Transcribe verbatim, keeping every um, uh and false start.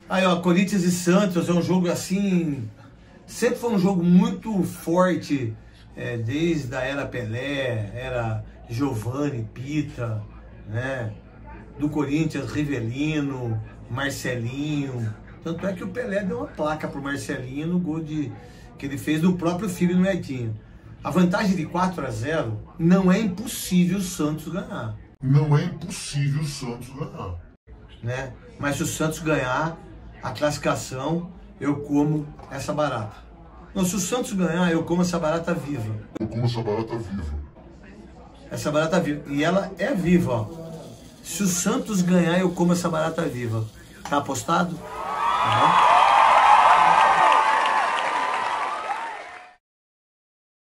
Aí, ó, Corinthians e Santos é um jogo assim... Sempre foi um jogo muito forte, é, desde a era Pelé, era Giovanni, Pita, né? Do Corinthians, Rivelino, Marcelinho. Tanto é que o Pelé deu uma placa pro Marcelinho no gol de, que ele fez do próprio filho no Edinho. A vantagem de quatro a zero não é impossível o Santos ganhar. Não é impossível o Santos ganhar. Né? Mas se o Santos ganhar a classificação, eu como essa barata. Não, se o Santos ganhar, eu como essa barata viva. Eu como essa barata viva. Essa barata viva. E ela é viva, ó. Se o Santos ganhar, eu como essa barata viva. Tá apostado? Tá bom?